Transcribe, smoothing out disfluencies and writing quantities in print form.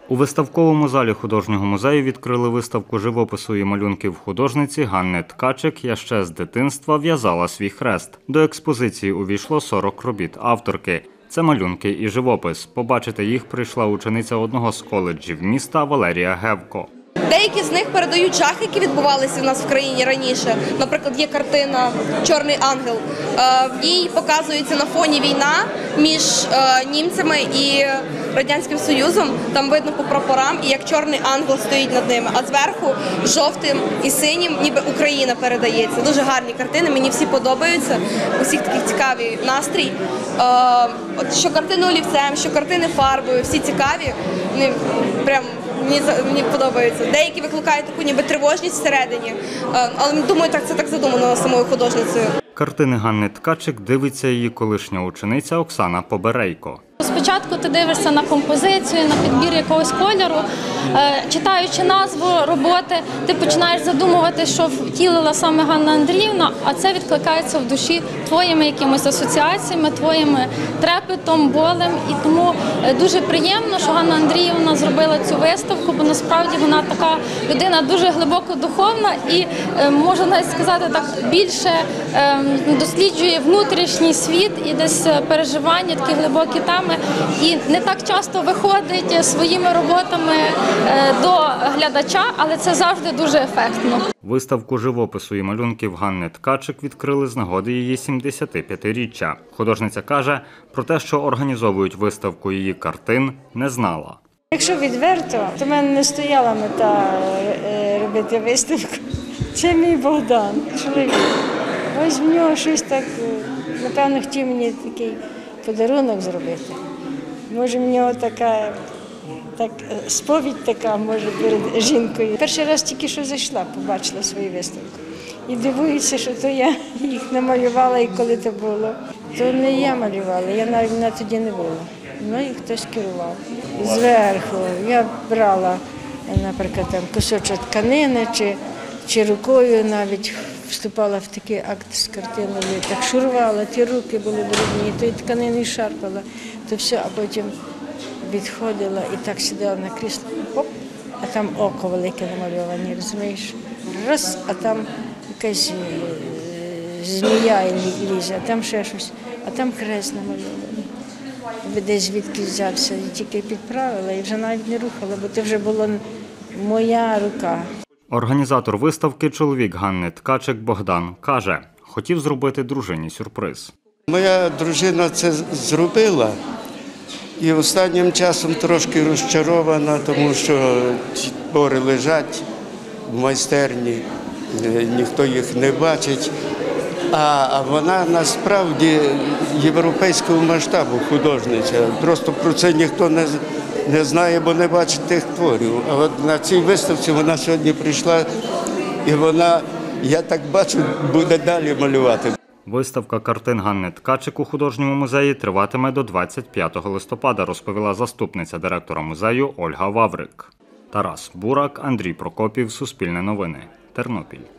У виставковому залі художнього музею відкрили виставку живопису і малюнків художниці Ганни Ткачик «Я ще з дитинства в'язала свій хрест». До експозиції увійшло 40 робіт авторки. Це малюнки і живопис. Побачити їх прийшла учениця одного з коледжів міста Валерія Гевко. Деякі з них передають жах, які відбувалися в нас в країні раніше. Наприклад, є картина «Чорний ангел». В ній показується на фоні війна між німцями і Радянським Союзом. Там видно по прапорам, і як чорний ангел стоїть над ними. А зверху жовтим і синім ніби Україна передається. Дуже гарні картини, мені всі подобаються. У всіх такий цікавий настрій. Що картини олівцем, що картини фарбою, всі цікаві. Мені подобається. Деякі викликають таку ніби тривожність всередині, але думаю, це так задумано самою художницею. Картини Ганни Ткачик дивиться її колишня учениця Оксана Поберейко. Спочатку ти дивишся на композицію, на підбір якогось кольору. Читаючи назву роботи, ти починаєш задумувати, що втілила саме Ганна Андріївна, а це відкликається в душі твоїми якимись асоціаціями, твоїми трепетом, болем. І тому дуже приємно, що Ганна Андріївна зробила цю виставку, бо насправді вона така людина дуже глибоко духовна і, можна навіть сказати, так більше досліджує внутрішній світ і десь переживання, такі глибокі теми. І не так часто виходить своїми роботами до глядача, але це завжди дуже ефектно. Виставку живопису і малюнків Ганни Ткачик відкрили з нагоди її 75-річчя. Художниця каже, про те, що організовують виставку її картин, не знала. Якщо відверто, то в мене не стояла мета робити виставку. Це мій Богдан, чоловік. Ось в нього щось так, напевно, хотів мені такий подарунок зробити. Може, в нього така сповідь така, може, перед жінкою. Перший раз тільки що зайшла, побачила свою виставку. І дивуюся, що то я їх намалювала, і коли це було. То не я малювала, я навіть мене тоді не було. Ну і хтось керував. Зверху я брала, наприклад, там кусочок тканини, чи рукою навіть вступала в такий акт з картиною, так шурувала, ті руки були брудні, то і тканини шарпала, то все, а потім відходила і так сідала на крісло, оп, а там око велике намальоване, розумієш? Раз, а там якась змія лізе, а там ще щось, а там хрест намальований. Десь звідки взявся, і тільки підправила, і вже навіть не рухала, бо це вже була моя рука. Організатор виставки, чоловік Ганни Ткачик Богдан, каже, хотів зробити дружині сюрприз. Моя дружина це зробила і останнім часом трошки розчарована, тому що ці твори лежать в майстерні, ніхто їх не бачить. А вона насправді європейського масштабу художниця. Просто про це ніхто не знає, бо не бачить тих творів. А от на цій виставці вона сьогодні прийшла, і вона, я так бачу, буде далі малювати. Виставка картин Ганни Ткачик у художньому музеї триватиме до 25 листопада, розповіла заступниця директора музею Ольга Ваврик. Тарас Бурак, Андрій Прокопів, Суспільне новини, Тернопіль.